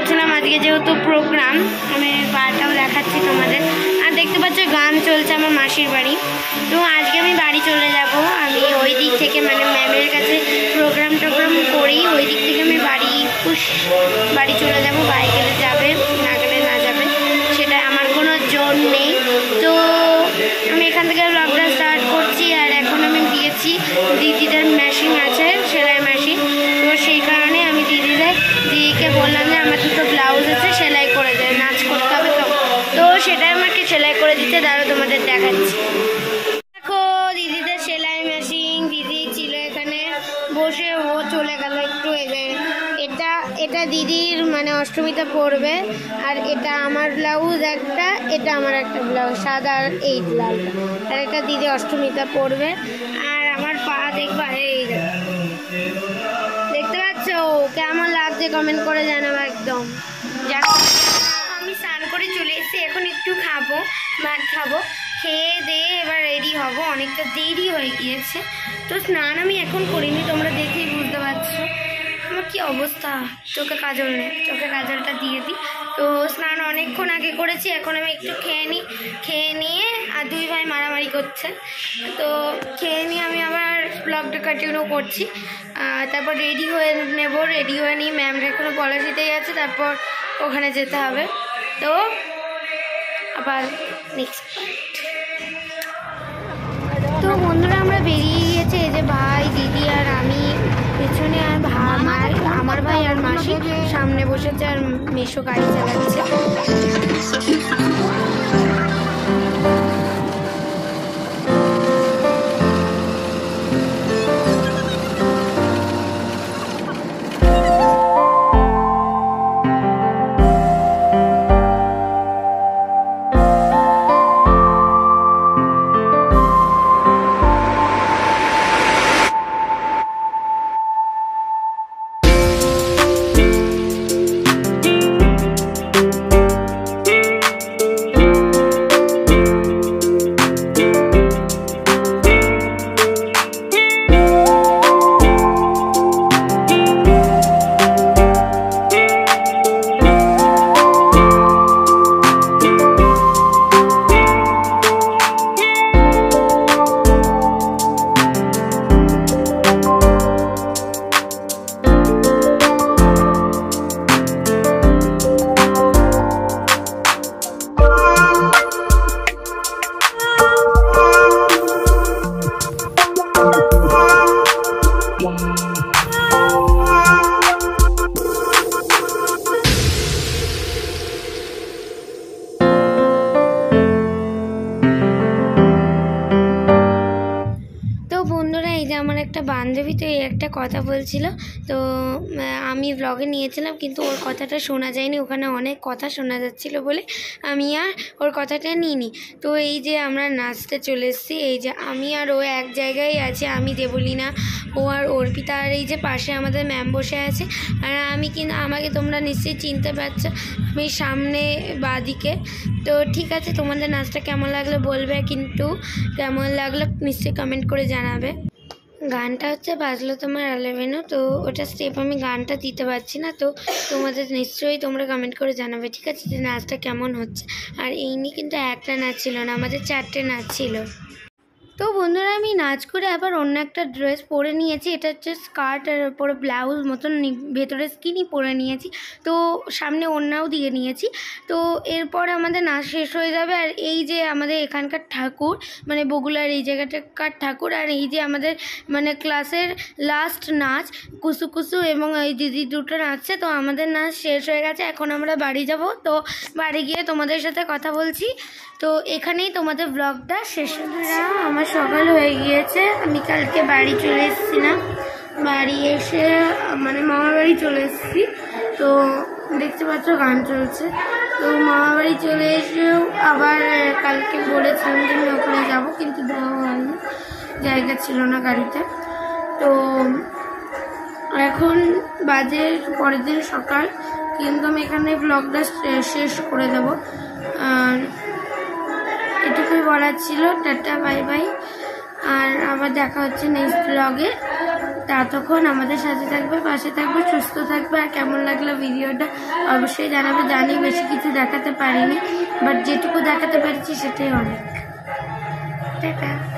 করছিলাম আজকে যেহেতু প্রোগ্রাম, আমি বাড়িটাও দেখাচ্ছি তোমাদের। আর দেখতে পাচ্ছ গান চলছে আমার মাসির বাড়ি। তো আজকে আমি বাড়ি চলে যাব। আমি ওই দিক থেকে মানে ম্যামের কাছে প্রোগ্রাম টোগ্রাম করি, ওই দিক থেকে আমি বাড়ি চলে যাব। বাড়ি গেলে যাবে, না গেলে না যাবে, সেটা আমার কোনো জোর নেই। তো আমি এখান থেকে ব্লগটা স্টার্ট করছি। আর এখন আমি দিয়েছি দিদিদের মেশিন আছে, সেলাই মেশিন। তো সেই কারণে আমি দিদিকে বললাম যে আমার দুটো ব্লাউজ আছে, সেলাই করে দেয়, নাচ করতে হবে। তো সেটাই আমাকে সেলাই করে দিতে, দাঁড়ো তোমাদের দেখাচ্ছি। দেখো দিদিদের সেলাই মেশিন, দিদি ছিল এখানে বসে, ও চলে গেল একটু। এটা দিদির মানে অষ্টমীতে পরবে। আর এটা আমার ব্লাউজ একটা, এটা আমার একটা ব্লাউজ সাদা আর এই লালটা, আর এটা দিদি অষ্টমীতে পরবে। আর আমার পা দেখবা, এই দেখতে পাচ্ছ কেমন লাগছে কমেন্ট করে জানাবো একদম। আমি স্নান করে চলে এসেছি, এখন একটু খাবো, ভাত খাবো, খেয়ে দিয়ে এবার রেডি হব। অনেকটা দেরি হয়ে গিয়েছে, তো স্নান আমি এখন করিনি, তোমরা দেখেই বুঝতে পারছো আমার কি অবস্থা। চোখে কাজল নেই, চোখে কাজলটা দিয়ে দিই। তো স্নান অনেকক্ষণ আগে করেছি, এখন আমি একটু খেয়ে নিয়ে আর দুই ভাই মারামারি করছে, তো খেয়ে নিয়ে আমি আবার ব্লগটা কন্টিনিউ করছি। তারপর রেডি হয়ে নেব, রেডি হয়ে নিয়ে ম্যামরা এখনও পলাশিতেই আছে, তারপর ওখানে যেতে হবে। তো আবার নেক্সট তো বন্ধুরা আমরা বেরিয়ে গিয়েছে, এই যে ভাই দিদি আর আমি পেছনে, আর আমার ভাই আর মাসি সামনে বসেছে, আর মেশো গাড়ি চালাচ্ছে। আমার একটা বান্ধবী তো এই একটা কথা বলছিল, তো আমি ব্লগে নিয়েছিলাম, কিন্তু ওর কথাটা শোনা যায়নি, ওখানে অনেক কথা শোনা যাচ্ছিল বলে আমি আর ওর কথাটা নিইনি। তো এই যে আমরা নাচতে চলে এসেছি, এই যে আমি আর ও এক জায়গায় আছে, আমি দেবলীনা, ও আর অর্পিতা, আর এই যে পাশে আমাদের ম্যাম বসে আছে। আর আমি কিন্তু আমাকে তোমরা নিশ্চয়ই চিনতে পারছো, আমি সামনে বাঁদিকে। তো ঠিক আছে, তোমাদের নাচটা কেমন লাগলো বলবে, কিন্তু কেমন লাগলো নিশ্চয়ই কমেন্ট করে জানাবে। গানটা হচ্ছে বাজলো তোমার 11, তো ওটা স্টেপ আমি গানটা দিতে পারছি না, তো তোমাদের নিশ্চয়ই তোমরা কমেন্ট করে জানাবে, ঠিক আছে, যে নাচটা কেমন হচ্ছে। আর এই নিয়ে কিন্তু একটা নাচ ছিল না, আমাদের 4টে নাচ ছিল। তো বন্ধুরা আমি নাচ করে আবার অন্য একটা ড্রেস পরে নিয়েছি, এটা হচ্ছে স্কার্ট আর পরে ব্লাউজ মতন, ভেতরে স্কিনি পরে নিয়েছি, তো সামনে ওড়নাও দিয়ে নিয়েছি। তো এরপর আমাদের নাচ শেষ হয়ে যাবে। আর এই যে আমাদের এখানকার ঠাকুর, মানে বগুলার এই জায়গাটাকার ঠাকুর, আর এই যে আমাদের মানে ক্লাসের লাস্ট নাচ কুসু কুসু এবং এই দিদি দুটো নাচছে। তো আমাদের নাচ শেষ হয়ে গেছে, এখন আমরা বাড়ি যাব। তো বাড়ি গিয়ে তোমাদের সাথে কথা বলছি। তো এখানেই তোমাদের ব্লগটা শেষ হচ্ছে। আমার সকাল হয়ে গিয়েছে, আমি কালকে বাড়ি চলে এসেছিলাম, বাড়ি এসে মানে মামার বাড়ি চলে এসেছি। তো দেখতে পাচ্ছ গান চলছে। তো মামার বাড়ি চলে এসেও আবার কালকে বলেছিলাম যে আমি ওখানে যাবো, কিন্তু যাওয়া হয়নি, জায়গা ছিল না গাড়িতে। তো এখন বাজে পরের দিন সকাল, কিন্তু আমি এখানে ব্লগটা শেষ করে দেব। আর এটুকুই বলার ছিল। টাটা, বাই বাই, আর আবার দেখা হচ্ছে নেক্সট ব্লগে। ততক্ষণ আমাদের সাথে থাকবে, পাশে থাকবে, সুস্থ থাকবে। আর কেমন লাগলো ভিডিওটা অবশ্যই জানাবে। জানি বেশি কিছু দেখাতে পারিনি, বাট যেটুকু দেখাতে পেরেছি সেটাই অনেক। টাটা।